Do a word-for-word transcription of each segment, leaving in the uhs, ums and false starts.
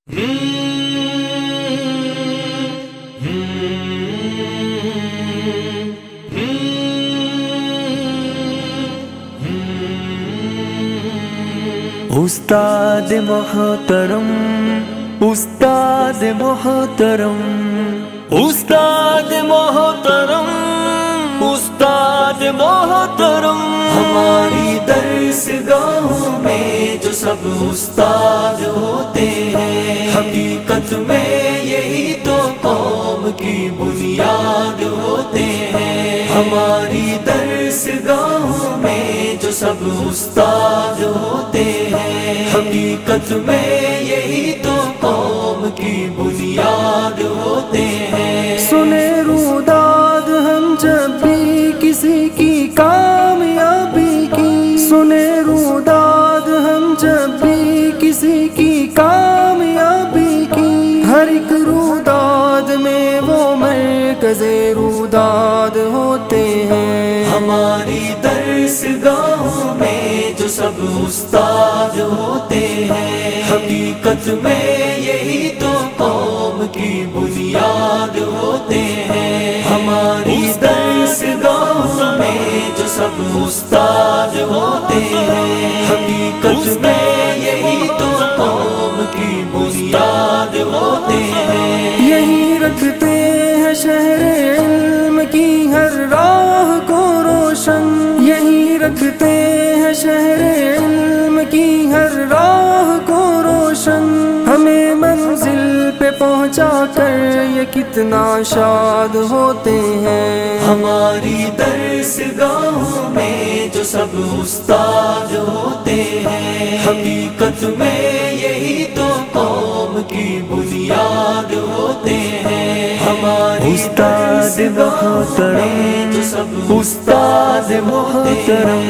استاد محترم، استاد محترم، استاد محترم، استاد محترم، ہماری درس گاہوں میں جو سب استاد ہوتے ہیں، حقیقت میں یہی تو قوم کی بنیاد ہوتے ہیں۔ ہماری درس گاہوں میں جو سب استاد ہوتے ہیں، حقیقت میں یہی تو قوم کی بنیاد ہوتے ہیں۔ سنے روداد ہم جب بھی کسی کی کامیابی کی، سنے روداد ہم جب بھی کسی کی کامیابی کی، ہر ایک روداد میں وہ مرکز روداد ہوتے ہیں۔ ہماری درس گاہوں میں جو سب استاد ہوتے ہیں، حقیقت میں یہی تو قوم کی بنیاد ہوتے ہیں۔ ہماری درس گاہوں میں جو سب استاد ہوتے ہیں، حقیقت میں یہی تو قوم کی بنیاد ہوتے ہیں۔ یہی رکھتے ہیں شہر علم کی ہر راہ کو روشن، یہی رکھتے ہیں شہر علم کی ہر راہ کو روشن، ہمیں منزل پہ پہنچا کر یہ کتنا شاد ہوتے ہیں۔ ہماری درس گاہوں میں جو سب استاد ہوتے ہیں، حقیقت میں یہی تو قوم کی بنیاد ہوتے ہیں۔ ہماری استاد محترم، جو سب استاد محترم،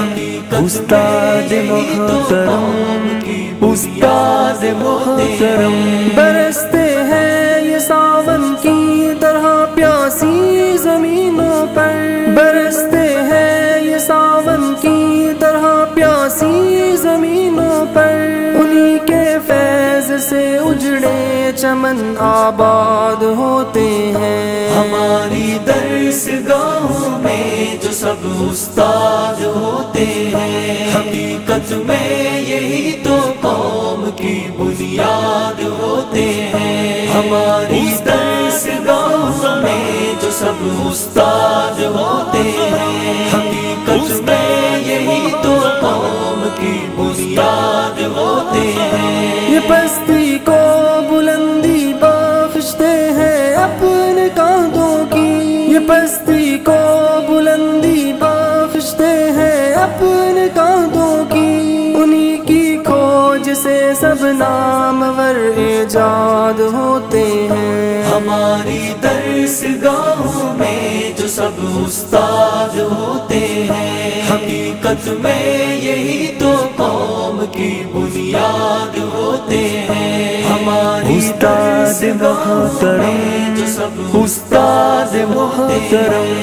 استاد محترم، استاد محترم، برستے ہیں یہ ساون کی طرح پیاسی زمینوں پر، برستے ہیں یہ ساون کی طرح پیاسی زمینوں پر، انہی کے فیض سے اجڑے چمن آباد ہوتے ہیں۔ ہماری درس گاہوں میں جو سب استاد ہوتے ہیں، حقیقت میں یہی تو قوم کی بنیاد ہوتے ہیں۔ ہماری درس گاہوں میں جو سب استاد ہوتے ہیں، حقیقت میں یہی تو قوم کی بنیاد ہوتے ہیں۔ یہ پستی کو بلندی بخشتے ہیں اپنے کاندھوں کی، یہ پستی کو بلندی بخشتے ہیں اپنے کاندھوں کی، انہی کی کھوج سے سب نامور ایجاد ہوتے ہیں۔ ہماری درس گاہوں میں جو سب استاد ہوتے ہیں، حقیقت میں یہی تو قوم کی بنیاد ہوتے ہیں۔ ہماری استاد محترم، جو سب استاد محترم،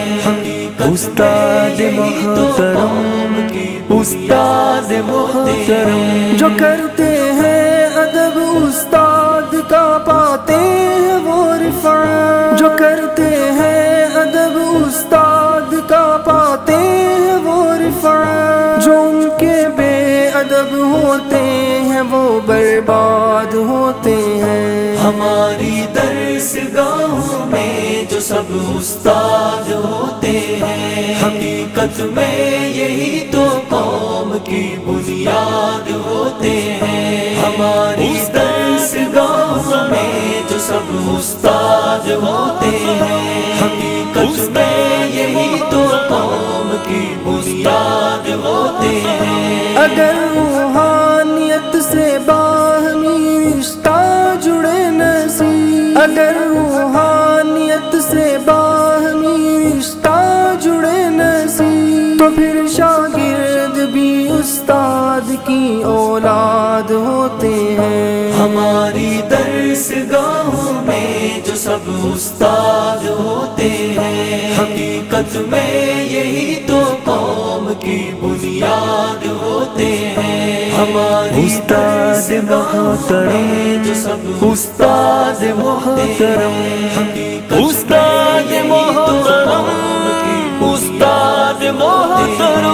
استاد محترم، استاد محترم، جو کرتے ہیں ادب استاد کا پاتے ہیں وہ رفعت، جو کرتے ہیں ادب استاد کا پاتے ہیں وہ رفعت، جو ان کے بے ادب ہوتے ہیں وہ برباد ہوتے ہیں۔ ہماری درس گاہوں میں جو سب استاد ہوتے ہیں، حقیقت میں یہی تو قوم کی بنیاد ہوتے ہیں۔ ہماری درس گاہوں میں جو سب استاد ہوتے ہیں، حقیقت میں یہی تو قوم کی بنیاد ہوتے ہیں۔ اگر روحانیت سے باہمی رشتہ جڑے نصیب، اگر روحانیت سے باہمی رشتہ جڑے نصیب، تو پھر شاگرد بھی استاد کی اولاد ہوتے ہیں۔ ہماری درس گاہوں میں جو سب استاد ہوتے ہیں، حقیقت میں یہی تو قوم کی بنیاد ہوتے ہیں۔ ہماری استاد محترم، جو سب سب استاد محترم، حقیقت استاد محترم، استاد محترم،